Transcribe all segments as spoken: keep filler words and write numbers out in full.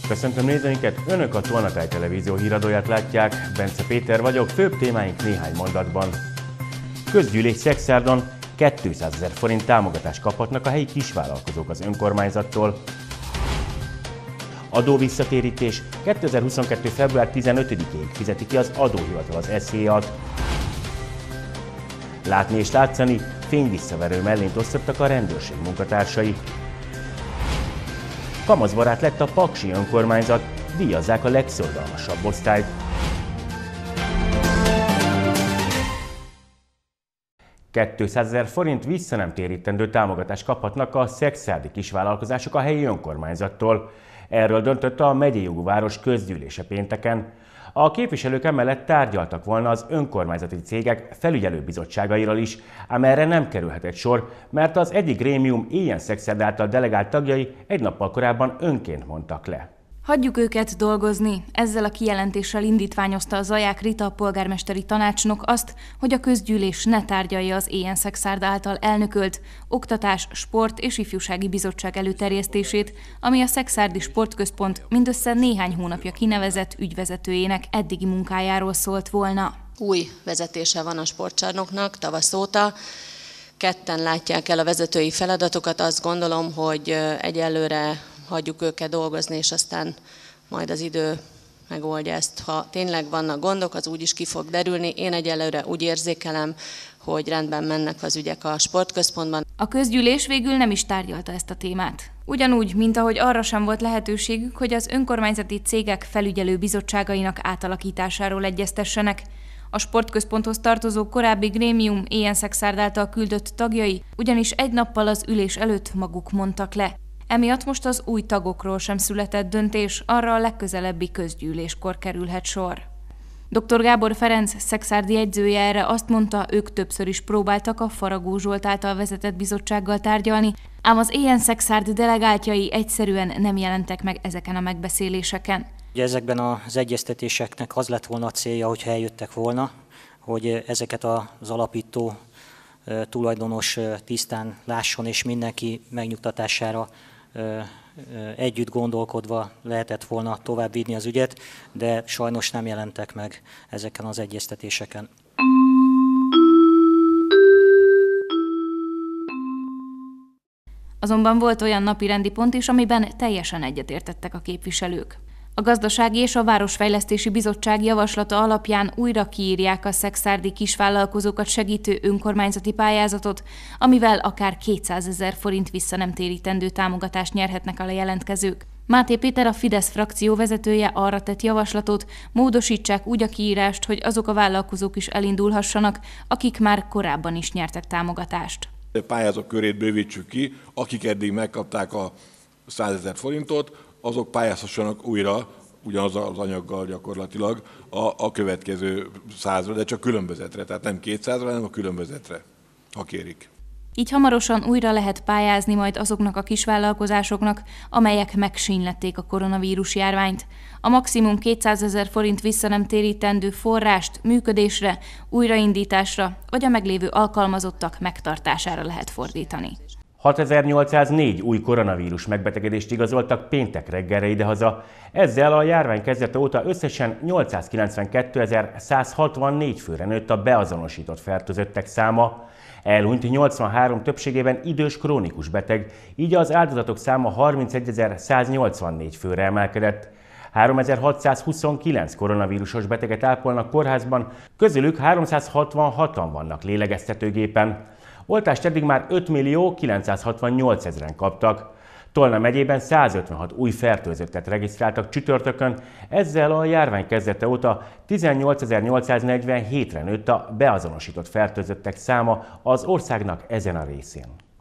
Köszöntöm nézőinket, Önök a Tolnatáj Televízió híradóját látják, Bence Péter vagyok, főbb témáink néhány mondatban. Közgyűlés Szexárdon kétszázezer forint támogatást kaphatnak a helyi kisvállalkozók az önkormányzattól. Adóvisszatérítés kétezer-huszonkettő. február tizenötödikéig fizeti ki az adóhivatal az es zé á-t. Látni és látszani, fényvisszaverő mellényt osztottak a rendőrség munkatársai. Kamaszbarát lett a paksi önkormányzat, díjazzák a legszorgalmasabb osztályt. kétszázezer forint visszanemtérítendő támogatást kaphatnak a szexárdi kisvállalkozások a helyi önkormányzattól. Erről döntött a megyei jogú város közgyűlése pénteken. A képviselők emellett tárgyaltak volna az önkormányzati cégek felügyelőbizottságairól is, ám erre nem kerülhetett sor, mert az egyik grémium ilyen Szexárd által delegált tagjai egy nappal korábban önként mondtak le. Hagyjuk őket dolgozni. Ezzel a kijelentéssel indítványozta a Zaják Rita polgármesteri tanácsnok azt, hogy a közgyűlés ne tárgyalja az ilyen Szexárd által elnökölt Oktatás, Sport és Ifjúsági Bizottság előterjesztését, ami a Szexárdi Sportközpont mindössze néhány hónapja kinevezett ügyvezetőjének eddigi munkájáról szólt volna. Új vezetése van a sportcsarnoknak tavasz óta. Ketten látják el a vezetői feladatokat. Azt gondolom, hogy egyelőre hagyjuk őket dolgozni, és aztán majd az idő megoldja ezt. Ha tényleg vannak gondok, az úgyis ki fog derülni. Én egyelőre úgy érzékelem, hogy rendben mennek az ügyek a sportközpontban. A közgyűlés végül nem is tárgyalta ezt a témát. Ugyanúgy, mint ahogy arra sem volt lehetőségük, hogy az önkormányzati cégek felügyelő bizottságainak átalakításáról egyeztessenek. A sportközponthoz tartozó korábbi grémium ilyen Szexárd által küldött tagjai ugyanis egy nappal az ülés előtt maguk mondtak le. Emiatt most az új tagokról sem született döntés, arra a legközelebbi közgyűléskor kerülhet sor. doktor Gábor Ferenc, szexárdi jegyzője erre azt mondta, ők többször is próbáltak a Faragó Zsolt által vezetett bizottsággal tárgyalni, ám az ilyen Szexárd delegáltjai egyszerűen nem jelentek meg ezeken a megbeszéléseken. Ugye ezekben az egyeztetéseknek az lett volna a célja, hogyha eljöttek volna, hogy ezeket az alapító tulajdonos tisztán lásson, és mindenki megnyugtatására együtt gondolkodva lehetett volna tovább vinni az ügyet, de sajnos nem jelentek meg ezeken az egyeztetéseken. Azonban volt olyan napirendi pont is, amiben teljesen egyetértettek a képviselők. A Gazdasági és a Városfejlesztési Bizottság javaslata alapján újra kiírják a szexárdi kisvállalkozókat segítő önkormányzati pályázatot, amivel akár kétszázezer forint visszanemtérítendő támogatást nyerhetnek a jelentkezők. Máté Péter, a Fidesz frakció vezetője arra tett javaslatot, módosítsák úgy a kiírást, hogy azok a vállalkozók is elindulhassanak, akik már korábban is nyertek támogatást. A pályázók körét bővítsük ki, akik eddig megkapták a százezer forintot, azok pályázhassanak újra, ugyanaz az anyaggal gyakorlatilag a, a következő százra, de csak különbözetre, tehát nem kétszázra, hanem a különbözetre, ha kérik. Így hamarosan újra lehet pályázni majd azoknak a kisvállalkozásoknak, amelyek megsínylették a koronavírus járványt. A maximum kétszázezer forint visszanemtérítendő forrást működésre, újraindításra vagy a meglévő alkalmazottak megtartására lehet fordítani. hatezer-nyolcszáznégy új koronavírus megbetegedést igazoltak péntek reggelre idehaza. Ezzel a járvány kezdete óta összesen nyolcszázkilencvenkétezer-százhatvannégy főre nőtt a beazonosított fertőzöttek száma. Elhunyt nyolcvanhárom többségében idős krónikus beteg, így az áldozatok száma harmincegyezer-száznyolcvannégy főre emelkedett. háromezer-hatszázhuszonkilenc koronavírusos beteget ápolnak kórházban, közülük háromszázhatvanhatan vannak lélegeztetőgépen. Oltást eddig már öt millió kilencszázhatvannyolcezren kaptak. Tolna megyében százötvenhat új fertőzöttet regisztráltak csütörtökön, ezzel a járvány kezdete óta tizennyolcezer-nyolcszáznegyvenhétre nőtt a beazonosított fertőzöttek száma az országnak ezen a részén.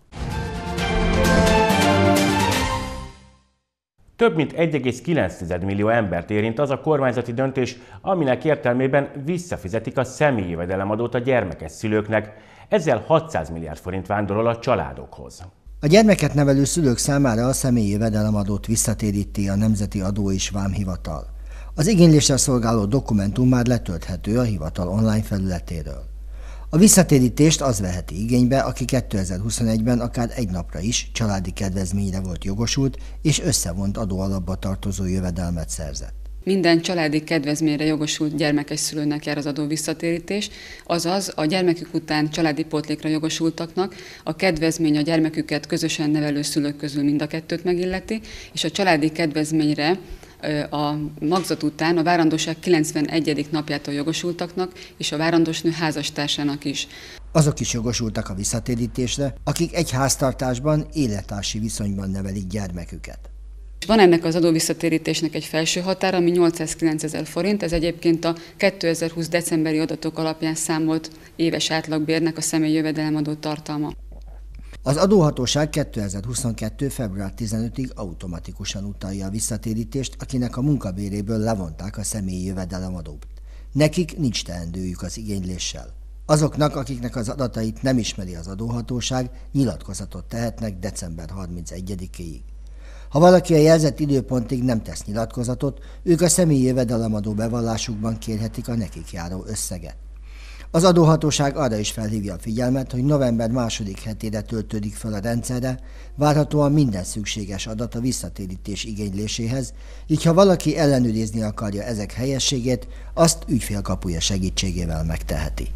Több mint egy egész kilenc millió embert érint az a kormányzati döntés, aminek értelmében visszafizetik a személyi jövedelemadót a gyermekes szülőknek. Ezzel hatszáz milliárd forint vándorol a családokhoz. A gyermeket nevelő szülők számára a személyi jövedelemadót visszatéríti a Nemzeti Adó és Vámhivatal. Az igénylésre szolgáló dokumentum már letölthető a hivatal online felületéről. A visszatérítést az veheti igénybe, aki kétezer-huszonegyben akár egy napra is családi kedvezményre volt jogosult, és összevont adóalapba tartozó jövedelmet szerzett. Minden családi kedvezményre jogosult gyermekes szülőnek jár az adó visszatérítés, azaz a gyermekük után családi pótlékra jogosultaknak a kedvezmény a gyermeküket közösen nevelő szülők közül mind a kettőt megilleti, és a családi kedvezményre a magzat után a várandóság kilencvenegyedik napjától jogosultaknak és a várandós nő házastársának is. Azok is jogosultak a visszatérítésre, akik egy háztartásban élettársi viszonyban nevelik gyermeküket. Van ennek az adóvisszatérítésnek egy felső határa, ami nyolcszázkilencezer forint, ez egyébként a kétezer-húsz decemberi adatok alapján számolt éves átlagbérnek a személyi jövedelemadó tartalma. Az adóhatóság kétezer-huszonkettő február tizenötödikéig automatikusan utalja a visszatérítést, akinek a munkabéréből levonták a személyi jövedelemadót. Nekik nincs teendőjük az igényléssel. Azoknak, akiknek az adatait nem ismeri az adóhatóság, nyilatkozatot tehetnek december harmincegyedikéig. Ha valaki a jelzett időpontig nem tesz nyilatkozatot, ők a személyi jövedelemadó bevallásukban kérhetik a nekik járó összeget. Az adóhatóság arra is felhívja a figyelmet, hogy november második hetére töltődik fel a rendszerre, várhatóan minden szükséges adat a visszatérítés igényléséhez, így ha valaki ellenőrizni akarja ezek helyességét, azt ügyfélkapuja segítségével megteheti.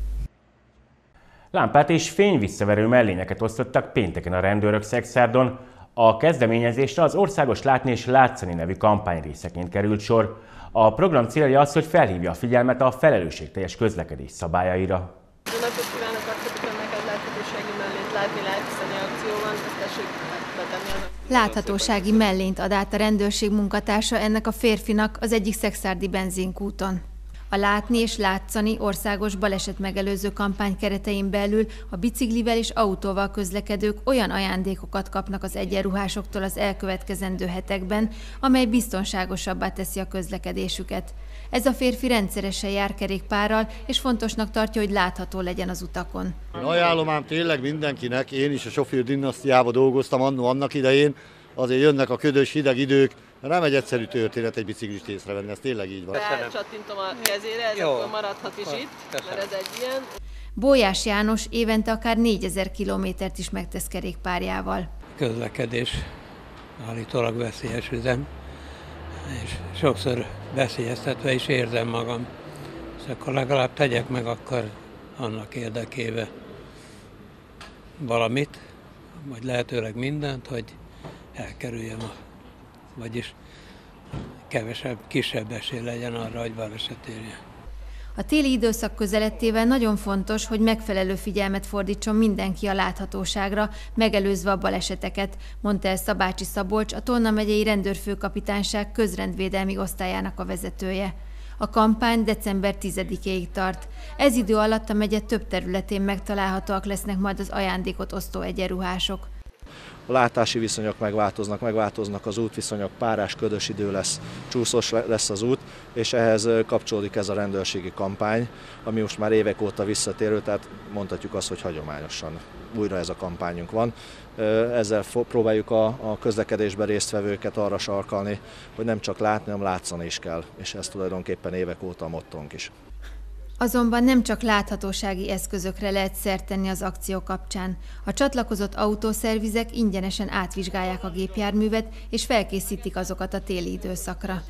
Lámpát és fényvisszaverő mellényeket osztottak pénteken a rendőrök Szekszárdon. A kezdeményezésre az Országos Látni és Látszani nevű kampány részeként került sor. A program célja az, hogy felhívja a figyelmet a felelősségteljes közlekedés szabályaira. Jó napot kívánok, akkor neked láthatósági mellényt látni, látszani akció van, ezt tessék betenni. Láthatósági mellényt ad át a rendőrség munkatársa ennek a férfinak az egyik szekszárdi benzinkúton. A Látni és Látszani országos balesetmegelőző kampány keretein belül a biciklivel és autóval közlekedők olyan ajándékokat kapnak az egyenruhásoktól az elkövetkezendő hetekben, amely biztonságosabbá teszi a közlekedésüket. Ez a férfi rendszeresen jár kerékpárral, és fontosnak tartja, hogy látható legyen az utakon. Ajánlom ám tényleg mindenkinek, én is a sofőr dinasztiában dolgoztam annó annak idején, azért jönnek a ködös hideg idők, nem egy egyszerű történet egy biciklist észrevenni, ez tényleg így van. Csattintom a kezére, ez Jó. Akkor maradhat is itt, Köszönöm. Mert ez egy ilyen. Bolyás János évente akár négyezer kilométert is megtesz kerékpárjával. Közlekedés állítólag veszélyes üzem, és sokszor veszélyeztetve is érzem magam. És akkor legalább tegyek meg akkor annak érdekében valamit, vagy lehetőleg mindent, hogy elkerüljem a vagyis kevesebb, kisebb esély legyen arra, hogy baleset érjen. A téli időszak közelettével nagyon fontos, hogy megfelelő figyelmet fordítson mindenki a láthatóságra, megelőzve a baleseteket, mondta el Szabácsi Szabolcs, a Tolna megyei rendőrfőkapitányság közrendvédelmi osztályának a vezetője. A kampány december tizedikéig tart. Ez idő alatt a megye több területén megtalálhatóak lesznek majd az ajándékot osztó egyenruhások. A látási viszonyok megváltoznak, megváltoznak az útviszonyok, párás, ködös idő lesz, csúszós lesz az út, és ehhez kapcsolódik ez a rendőrségi kampány, ami most már évek óta visszatérő, tehát mondhatjuk azt, hogy hagyományosan újra ez a kampányunk van. Ezzel próbáljuk a, a közlekedésben résztvevőket arra sarkalni, hogy nem csak látni, hanem látszani is kell, és ez tulajdonképpen évek óta a mottónk is. Azonban nem csak láthatósági eszközökre lehet szert tenni az akció kapcsán. A csatlakozott autószervizek ingyenesen átvizsgálják a gépjárművet, és felkészítik azokat a téli időszakra.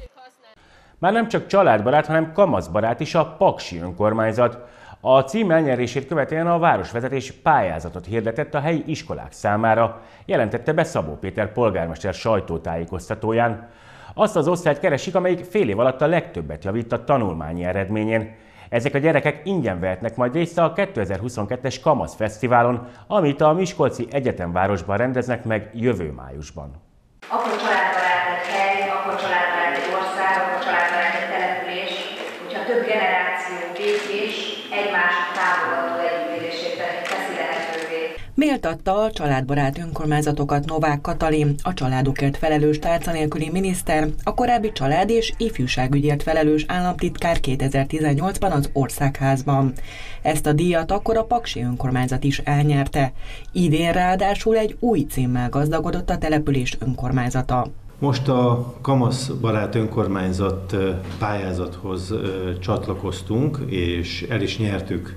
Már nem csak családbarát, hanem kamaszbarát is a Paksi önkormányzat. A cím elnyerését követően a városvezetés pályázatot hirdetett a helyi iskolák számára, jelentette be Szabó Péter polgármester sajtótájékoztatóján. Azt az osztályt keresik, amelyik fél év alatt a legtöbbet javít a tanulmányi eredményén. Ezek a gyerekek ingyen vehetnek majd részt a kétezer-huszonkettes Kamasz Fesztiválon, amit a Miskolci Egyetemvárosban rendeznek meg jövő májusban. Akkor családbarát egy hely, akkor családbarát egy ország, akkor családbarát egy település, hogyha több generáció békés, egymás támogató együttélését teszi lehetővé. Méltatta a családbarát önkormányzatokat Novák Katalin, a családokért felelős tárca nélküli miniszter, a korábbi család- és ifjúságügyért felelős államtitkár kétezer-tizennyolcban az Országházban. Ezt a díjat akkor a Paksi önkormányzat is elnyerte. Idén ráadásul egy új címmel gazdagodott a település önkormányzata. Most a Kamasz barát önkormányzat pályázathoz csatlakoztunk, és el is nyertük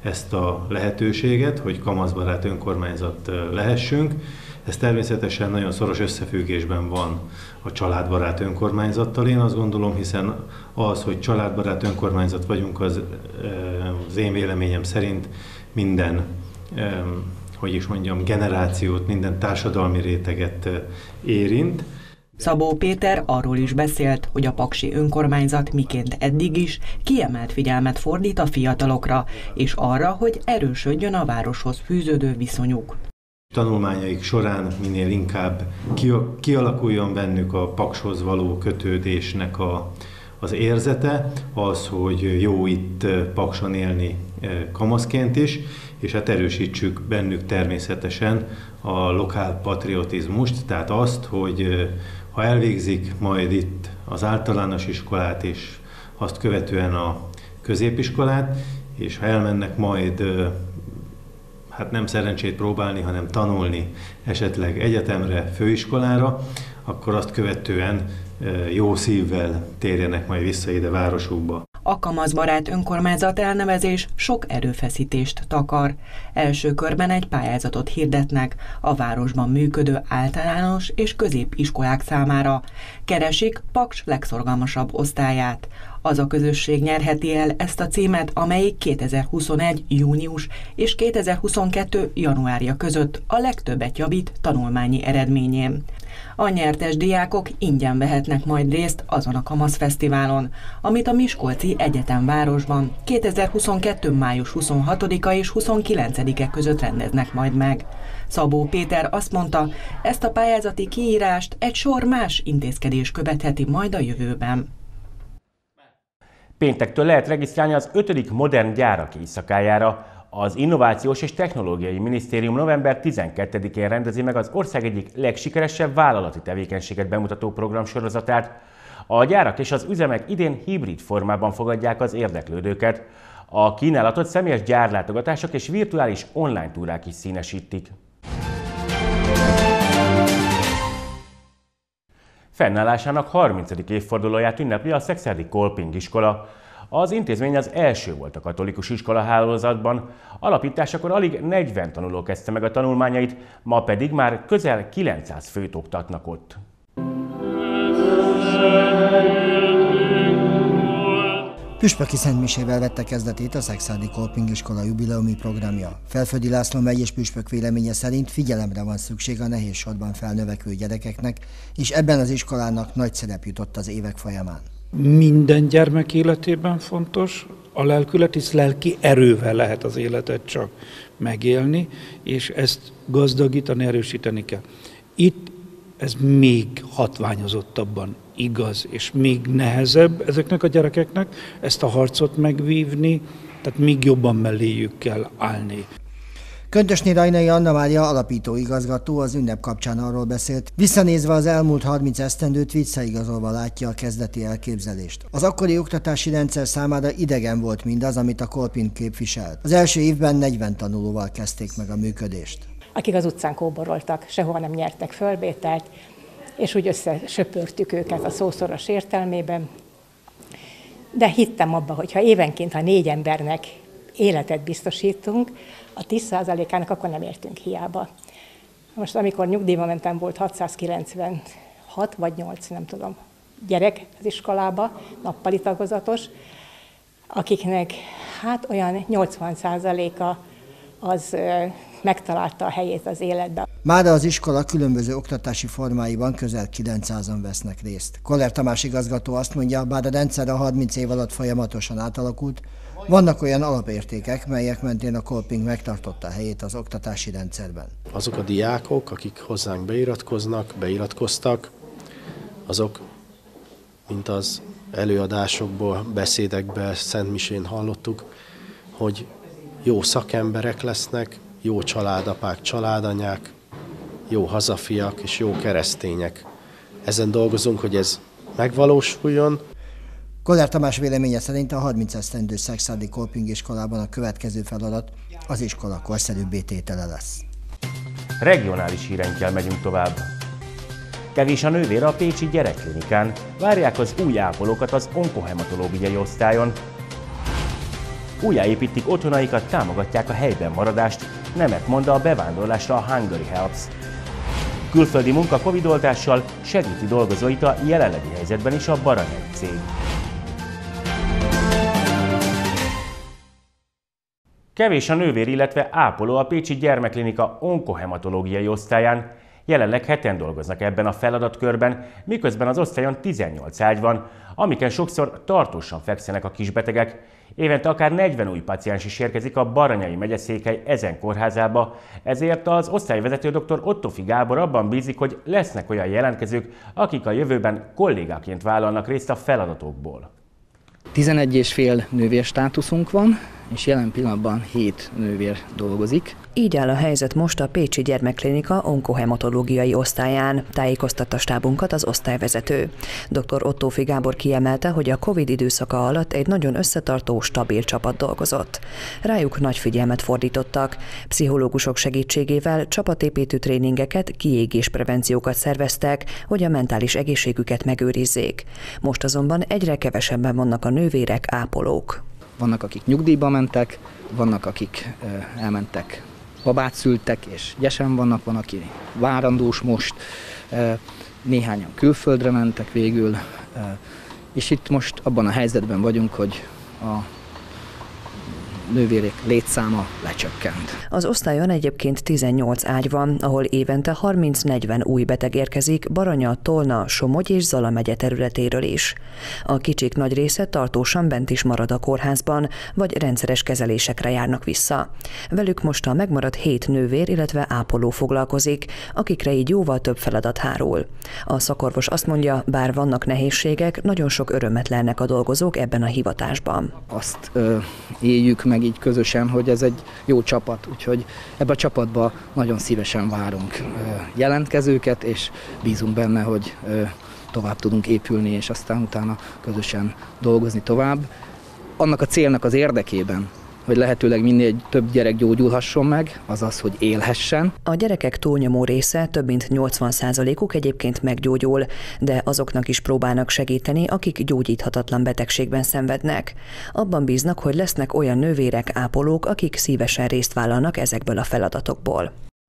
ezt a lehetőséget, hogy kamaszbarát önkormányzat lehessünk. Ez természetesen nagyon szoros összefüggésben van a családbarát önkormányzattal, én azt gondolom, hiszen az, hogy családbarát önkormányzat vagyunk, az, az én véleményem szerint minden, hogy is mondjam, generációt, minden társadalmi réteget érint. Szabó Péter arról is beszélt, hogy a paksi önkormányzat miként eddig is kiemelt figyelmet fordít a fiatalokra, és arra, hogy erősödjön a városhoz fűződő viszonyuk. Tanulmányaik során minél inkább kialakuljon bennük a Pakshoz való kötődésnek a, az érzete, az, hogy jó itt Pakson élni kamaszként is, és hát erősítsük bennük természetesen a lokál patriotizmust, tehát azt, hogy ha elvégzik majd itt az általános iskolát és azt követően a középiskolát, és ha elmennek majd hát nem szerencsét próbálni, hanem tanulni esetleg egyetemre, főiskolára, akkor azt követően jó szívvel térjenek majd vissza ide városukba. A kamaszbarát önkormányzat elnevezés sok erőfeszítést takar. Első körben egy pályázatot hirdetnek a városban működő általános és középiskolák számára. Keresik Paks legszorgalmasabb osztályát. Az a közösség nyerheti el ezt a címet, amelyik kétezer-huszonegy. június és kétezer-huszonkettő. januárja között a legtöbbet javít tanulmányi eredményén. A nyertes diákok ingyen vehetnek majd részt azon a kamaszfesztiválon, amit a Miskolci Egyetemvárosban kétezer-huszonkettő. május huszonhatodika és huszonkilencedike között rendeznek majd meg. Szabó Péter azt mondta, ezt a pályázati kiírást egy sor más intézkedés követheti majd a jövőben. Péntektől lehet regisztrálni az ötödik modern gyárak éjszakájára. Az Innovációs és Technológiai Minisztérium november tizenkettedikén rendezi meg az ország egyik legsikeresebb vállalati tevékenységet bemutató programsorozatát. A gyárak és az üzemek idén hibrid formában fogadják az érdeklődőket. A kínálatot személyes gyárlátogatások és virtuális online túrák is színesítik. Fennállásának harmincadik évfordulóját ünnepli a Szekszárdi Kolping iskola. Az intézmény az első volt a katolikus iskola hálózatban, alapításakor alig negyven tanuló kezdte meg a tanulmányait, ma pedig már közel kilencszáz főt oktatnak ott. Püspöki szentmisével vette kezdetét a Szekszárdi Kolping iskola jubileumi programja. Felföldi László megyés püspök véleménye szerint figyelemre van szükség a nehéz sorban felnövekvő gyerekeknek, és ebben az iskolának nagy szerep jutott az évek folyamán. Minden gyermek életében fontos, a lelkület, hisz lelki erővel lehet az életet csak megélni, és ezt gazdagítani, erősíteni kell. Itt ez még hatványozottabban igaz, és még nehezebb ezeknek a gyerekeknek ezt a harcot megvívni, tehát még jobban melléjük kell állni. Köntösné Rajnai Anna Mária alapító igazgató az ünnep kapcsán arról beszélt, visszanézve az elmúlt harminc esztendőt visszaigazolva látja a kezdeti elképzelést. Az akkori oktatási rendszer számára idegen volt mindaz, amit a Kolping képviselt. Az első évben negyven tanulóval kezdték meg a működést. Akik az utcán kóboroltak, sehova nem nyertek fölvételt, és úgy összesöpörtük őket a szószoros értelmében. De hittem abba, hogy ha évenként, ha négy embernek életet biztosítunk, a tíz százalékának akkor nem értünk hiába. Most amikor nyugdíjba mentem, volt hatszázkilencvenhat vagy nyolc, nem tudom, gyerek az iskolába, nappali tagozatos, akiknek hát olyan nyolcvan százaléka az megtalálta a helyét az életben. Mára az iskola különböző oktatási formáiban közel kilencszázan vesznek részt. Koller Tamás igazgató azt mondja, bár a rendszer a harminc év alatt folyamatosan átalakult, vannak olyan alapértékek, melyek mentén a Kolping megtartotta a helyét az oktatási rendszerben. Azok a diákok, akik hozzánk beiratkoznak, beiratkoztak, azok, mint az előadásokból, beszédekben, szentmisén hallottuk, hogy jó szakemberek lesznek, jó családapák, családanyák, jó hazafiak és jó keresztények. Ezen dolgozunk, hogy ez megvalósuljon. Koller Tamás véleménye szerint a harminc esztendő Szekszárdi Kolping iskolában a következő feladat az iskola korszerűbbé tétele lesz. Regionális hírenkkel megyünk tovább. Kevés a nővér a pécsi gyerekklinikán, várják az új ápolókat az onkohematológiai osztályon. újjáépítik otthonaikat, támogatják a helyben maradást, nemet mond a bevándorlásra a Hungary Helps. Külföldi munka Covid-oltással segíti dolgozóit a jelenlegi helyzetben is a Baranyai cég. Kevés a nővér, illetve ápoló a Pécsi Gyermekklinika onkohematológiai osztályán. Jelenleg heten dolgoznak ebben a feladatkörben, miközben az osztályon tizennyolc ágy van, amiken sokszor tartósan fekszenek a kisbetegek. Évente akár negyven új paciens is érkezik a Baranyai megyeszékhely ezen kórházába, ezért az osztályvezető dr. Ottófi Gábor abban bízik, hogy lesznek olyan jelentkezők, akik a jövőben kollégáként vállalnak részt a feladatokból. tizenegy és fél nővér státuszunk van, és jelen pillanatban hét nővér dolgozik. Így áll a helyzet most a Pécsi Gyermekklinika onkohematológiai osztályán, tájékoztatta stábunkat az osztályvezető. dr. Ottófi Gábor kiemelte, hogy a Covid időszaka alatt egy nagyon összetartó, stabil csapat dolgozott. Rájuk nagy figyelmet fordítottak. Pszichológusok segítségével csapatépítő tréningeket, kiégésprevenciókat szerveztek, hogy a mentális egészségüket megőrizzék. Most azonban egyre kevesebben vannak a nővérek, ápolók. Vannak, akik nyugdíjba mentek, vannak, akik elmentek, babát szültek, és gyesen vannak, van, aki várandós most, néhányan külföldre mentek végül, és itt most abban a helyzetben vagyunk, hogy a nővérek létszáma lecsökkent. Az osztályon egyébként tizennyolc ágy van, ahol évente harminc-negyven új beteg érkezik Baranya, Tolna, Somogy és Zala megye területéről is. A kicsik nagy része tartósan bent is marad a kórházban, vagy rendszeres kezelésekre járnak vissza. Velük most a megmaradt hét nővér, illetve ápoló foglalkozik, akikre így jóval több feladat hárul. A szakorvos azt mondja, bár vannak nehézségek, nagyon sok örömet lelnek a dolgozók ebben a hivatásban. Azt ö, éljük meg így közösen, hogy ez egy jó csapat, úgyhogy ebbe a csapatba nagyon szívesen várunk jelentkezőket, és bízunk benne, hogy tovább tudunk épülni, és aztán utána közösen dolgozni tovább. Annak a célnak az érdekében, hogy lehetőleg minél több gyerek gyógyulhasson meg, azaz, hogy élhessen. A gyerekek túlnyomó része, több mint nyolcvan százalékuk egyébként meggyógyul, de azoknak is próbálnak segíteni, akik gyógyíthatatlan betegségben szenvednek. Abban bíznak, hogy lesznek olyan nővérek, ápolók, akik szívesen részt vállalnak ezekből a feladatokból.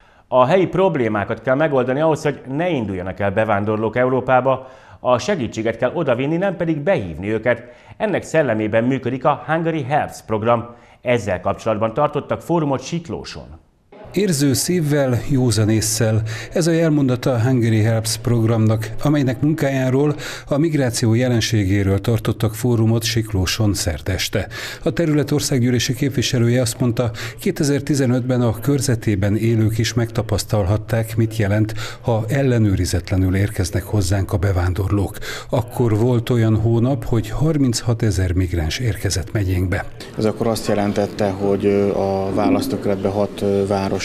A helyi problémákat kell megoldani ahhoz, hogy ne induljanak el bevándorlók Európába, a segítséget kell odavinni, nem pedig behívni őket. Ennek szellemében működik a Hungary Helps program. Ezzel kapcsolatban tartottak fórumot Siklóson. Érző szívvel, józan ésszel. Ez a jelmondata a Hungary Helps programnak, amelynek munkájáról, a migráció jelenségéről tartottak fórumot Siklóson szerdeste. A terület országgyűlési képviselője azt mondta, kétezer-tizenötben a körzetében élők is megtapasztalhatták, mit jelent, ha ellenőrizetlenül érkeznek hozzánk a bevándorlók. Akkor volt olyan hónap, hogy harminchat-ezer migráns érkezett megyénkbe. Ez akkor azt jelentette, hogy a választókerületben hat város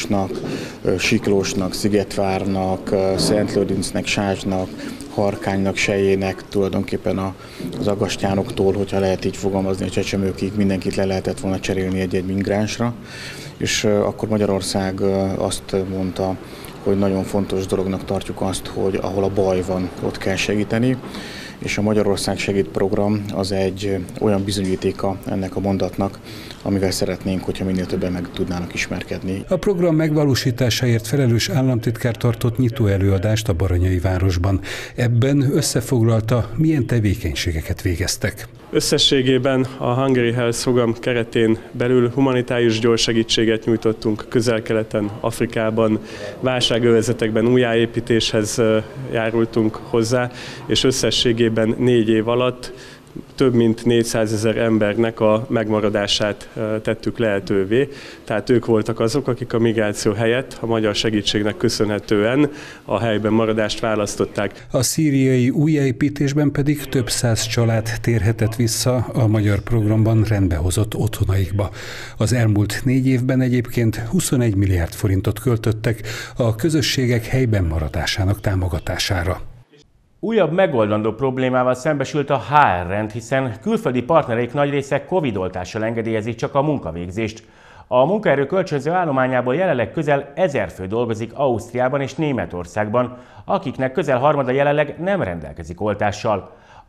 Siklósnak, Szigetvárnak, Szentlőrincnek, Sázsnak, Harkánynak, Sejének, tulajdonképpen az agastyánoktól, hogyha lehet így fogalmazni, a csecsemőkig mindenkit le lehetett volna cserélni egy-egy migránsra. És akkor Magyarország azt mondta, hogy nagyon fontos dolognak tartjuk azt, hogy ahol a baj van, ott kell segíteni. És a Magyarország Segít program az egy olyan bizonyítéka ennek a mondatnak, amivel szeretnénk, hogyha minél többen meg tudnának ismerkedni. A program megvalósításáért felelős államtitkár tartott nyitó előadást a Baranyai városban. Ebben összefoglalta, milyen tevékenységeket végeztek. Összességében a Hungary Helps program keretén belül humanitárius gyors segítséget nyújtottunk Közel-Keleten, Afrikában, válságövezetekben újjáépítéshez járultunk hozzá, és összességében négy év alatt több mint négyszázezer embernek a megmaradását tettük lehetővé. Tehát ők voltak azok, akik a migráció helyett a magyar segítségnek köszönhetően a helyben maradást választották. A szíriai újjáépítésben pedig több száz család térhetett vissza a magyar programban rendbehozott otthonaikba. Az elmúlt négy évben egyébként huszonegy milliárd forintot költöttek a közösségek helyben maradásának támogatására. Újabb megoldandó problémával szembesült a há er rend, hiszen külföldi partnereik nagy része Covid-oltással engedélyezik csak a munkavégzést. A munkaerő kölcsönző állományából jelenleg közel ezer fő dolgozik Ausztriában és Németországban, akiknek közel harmada jelenleg nem rendelkezik oltással.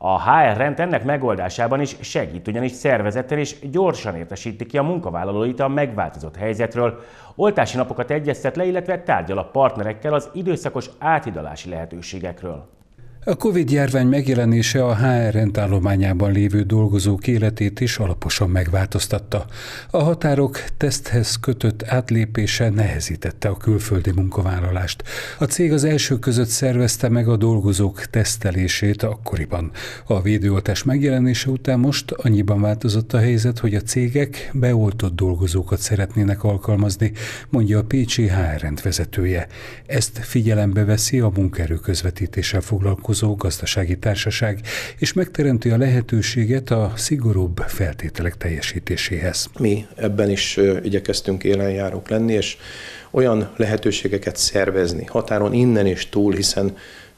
A há er rend ennek megoldásában is segít, ugyanis szervezetten és gyorsan értesíti ki a munkavállalóit a megváltozott helyzetről, oltási napokat egyeztet le, illetve tárgyal a partnerekkel az időszakos áthidalási lehetőségekről. A Covid-járvány megjelenése a há er rend állományában lévő dolgozók életét is alaposan megváltoztatta. A határok teszthez kötött átlépése nehezítette a külföldi munkavállalást. A cég az első között szervezte meg a dolgozók tesztelését akkoriban. A védőoltás megjelenése után most annyiban változott a helyzet, hogy a cégek beoltott dolgozókat szeretnének alkalmazni, mondja a pécsi há er rend vezetője. Ezt figyelembe veszi a munkaerő közvetítéssel foglalkozó gazdasági társaság, és megteremti a lehetőséget a szigorúbb feltételek teljesítéséhez. Mi ebben is igyekeztünk élenjárók lenni, és olyan lehetőségeket szervezni határon innen és túl, hiszen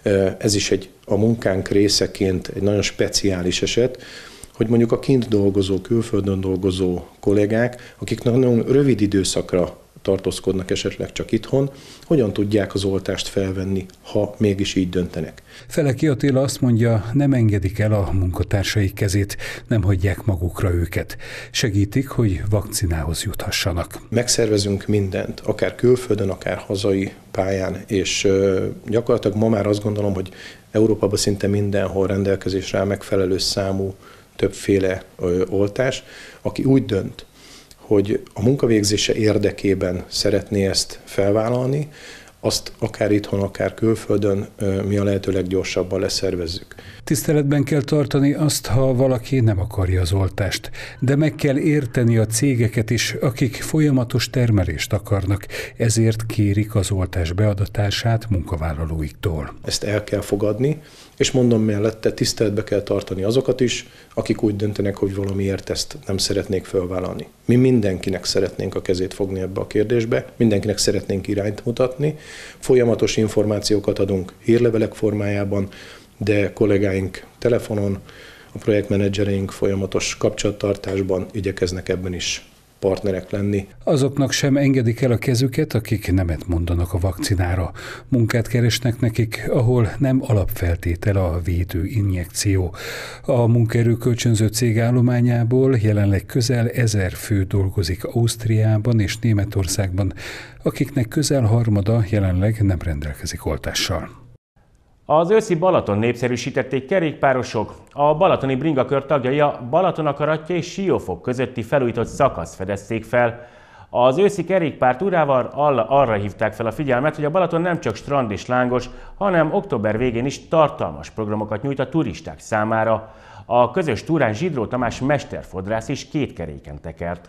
ez is egy a munkánk részeként egy nagyon speciális eset, hogy mondjuk a kint dolgozó, külföldön dolgozó kollégák, akik nagyon rövid időszakra tartózkodnak esetleg csak itthon, hogyan tudják az oltást felvenni, ha mégis így döntenek. Feleki Attila azt mondja, nem engedik el a munkatársaik kezét, nem hagyják magukra őket. Segítik, hogy vakcinához juthassanak. Megszervezünk mindent, akár külföldön, akár hazai pályán, és gyakorlatilag ma már azt gondolom, hogy Európában szinte mindenhol rendelkezésre áll megfelelő számú többféle oltás. Aki úgy dönt, hogy a munkavégzése érdekében szeretné ezt felvállalni, azt akár itthon, akár külföldön mi a lehető leggyorsabban leszervezzük. Tiszteletben kell tartani azt, ha valaki nem akarja az oltást, de meg kell érteni a cégeket is, akik folyamatos termelést akarnak, ezért kérik az oltás beadatását munkavállalóiktól. Ezt el kell fogadni, és mondom mellette, tiszteletbe kell tartani azokat is, akik úgy döntenek, hogy valamiért ezt nem szeretnék felvállalni. Mi mindenkinek szeretnénk a kezét fogni ebbe a kérdésbe, mindenkinek szeretnénk irányt mutatni, folyamatos információkat adunk hírlevelek formájában, de kollégáink telefonon, a projektmenedzsereink folyamatos kapcsolattartásban igyekeznek ebben is partnerek lenni. Azoknak sem engedik el a kezüket, akik nemet mondanak a vakcinára. Munkát keresnek nekik, ahol nem alapfeltétel a védő injekció. A munkaerő kölcsönző cég állományából jelenleg közel ezer fő dolgozik Ausztriában és Németországban, akiknek közel harmada jelenleg nem rendelkezik oltással. Az őszi Balaton népszerűsítették kerékpárosok. A balatoni bringakör tagjai a Balatonakaratja és Siófok közötti felújított szakaszt fedezték fel. Az őszi kerékpártúrával arra hívták fel a figyelmet, hogy a Balaton nem csak strand és lángos, hanem október végén is tartalmas programokat nyújt a turisták számára. A közös túrán Zsidró Tamás mesterfodrász is két keréken tekert.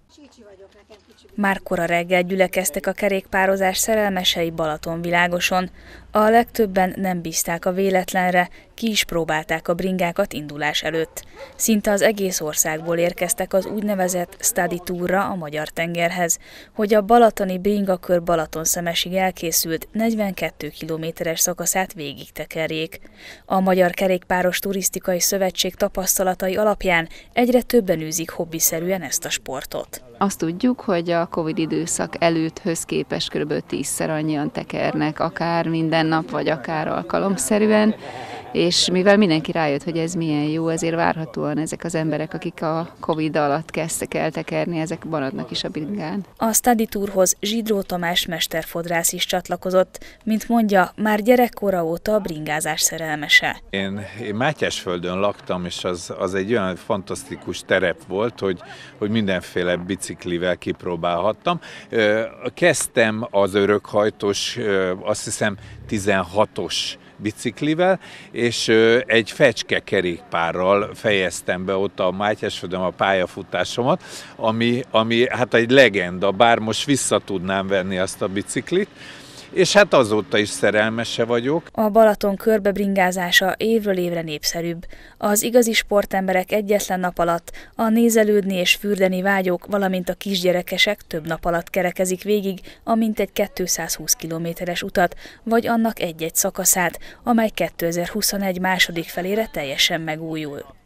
Már kora reggel gyülekeztek a kerékpározás szerelmesei Balatonvilágoson. A legtöbben nem bízták a véletlenre, ki is próbálták a bringákat indulás előtt. Szinte az egész országból érkeztek az úgynevezett study tourra a magyar tengerhez, hogy a balatoni bringakör Balatonszemesig elkészült negyvenkét kilométeres szakaszát végig tekerjék. A Magyar Kerékpáros Turisztikai Szövetség tapasztalatai alapján egyre többen űzik hobbiszerűen ezt a sportot. Azt tudjuk, hogy a Covid időszak előtthöz képest kb. tízszer annyian tekernek, akár minden nap, vagy akár alkalomszerűen, és mivel mindenki rájött, hogy ez milyen jó, ezért várhatóan ezek az emberek, akik a Covid alatt kezdtek el tekerni, ezek maradnak is a bringán. A study tourhoz Zsidró Tamás mesterfodrász is csatlakozott, mint mondja, már gyerekkora óta a bringázás szerelmese. Én, én Mátyásföldön laktam, és az, az egy olyan fantasztikus terep volt, hogy, hogy mindenféle biciklivel kipróbálhattam. Kezdtem az örökhajtós, azt hiszem tizenhatos biciklivel, és egy fecske kerékpárral fejeztem be ott a Mátyásföldön a pályafutásomat, ami, ami hát egy legenda, bár most vissza tudnám venni azt a biciklit, és hát azóta is szerelmese vagyok. A Balaton körbebringázása évről évre népszerűbb. Az igazi sportemberek egyetlen nap alatt, a nézelődni és fürdeni vágyók, valamint a kisgyerekesek több nap alatt kerekezik végig a mintegy kétszázhúsz kilométeres utat, vagy annak egy-egy szakaszát, amely kétezer-huszonegy második felére teljesen megújul.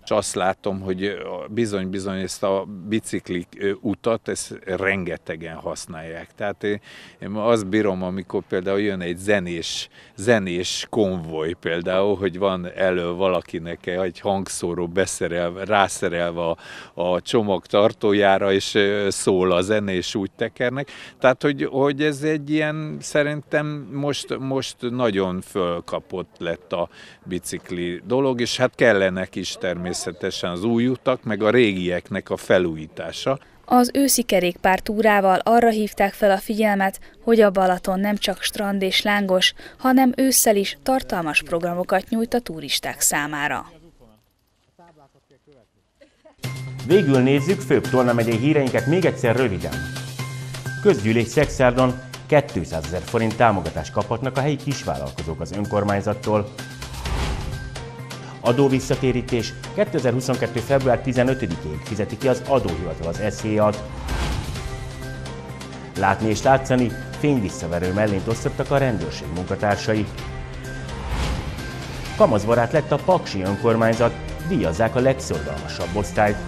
És azt látom, hogy bizony-bizony ezt a bicikli utat, ezt rengetegen használják. Tehát én, én azt bírom, amikor például jön egy zenés, zenés konvoj például, hogy van elő valakinek egy hangszóró beszerelve, rászerelve a, a csomag tartójára, és szól a zene, és úgy tekernek. Tehát, hogy, hogy ez egy ilyen, szerintem most, most nagyon fölkapott lett a bicikli dolog, és hát kellenek is természetesen természetesen az új utak, meg a régieknek a felújítása. Az őszi kerékpártúrával arra hívták fel a figyelmet, hogy a Balaton nem csak strand és lángos, hanem ősszel is tartalmas programokat nyújt a turisták számára. Végül nézzük főbb Tolna megyei híreinket még egyszer röviden. Közgyűlés Szexárdon kétszázezer forint támogatást kaphatnak a helyi kisvállalkozók az önkormányzattól. Adóvisszatérítés kétezer-huszonkettő. február tizenötödikéig fizeti ki az adóhivatal az es zé á-t. Látni és látszani, fényvisszaverő mellényt osztottak a rendőrség munkatársai. Kamaszbarát lett a paksi önkormányzat, díjazzák a legszorgalmasabb osztályt.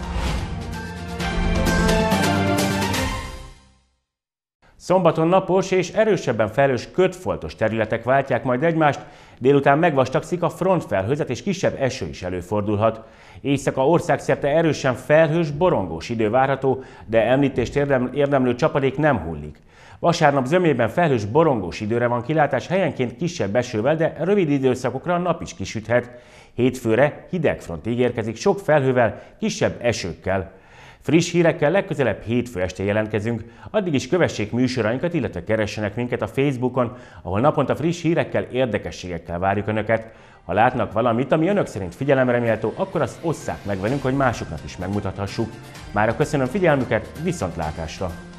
Szombaton napos és erősebben felhős kötfoltos területek váltják majd egymást, délután megvastagszik a frontfelhőzet és kisebb eső is előfordulhat. Éjszaka országszerte erősen felhős, borongós idő várható, de említést érdemlő csapadék nem hullik. Vasárnap zömében felhős, borongós időre van kilátás, helyenként kisebb esővel, de rövid időszakokra a nap is kisüthet. Hétfőre hideg front ígérkezik sok felhővel, kisebb esőkkel. Friss hírekkel legközelebb hétfő este jelentkezünk, addig is kövessék műsorainkat, illetve keressenek minket a Facebookon, ahol naponta friss hírekkel, érdekességekkel várjuk Önöket. Ha látnak valamit, ami Önök szerint figyelemre méltó, akkor azt osszák meg velünk, hogy másoknak is megmutathassuk. Mára köszönöm figyelmüket, viszontlátásra!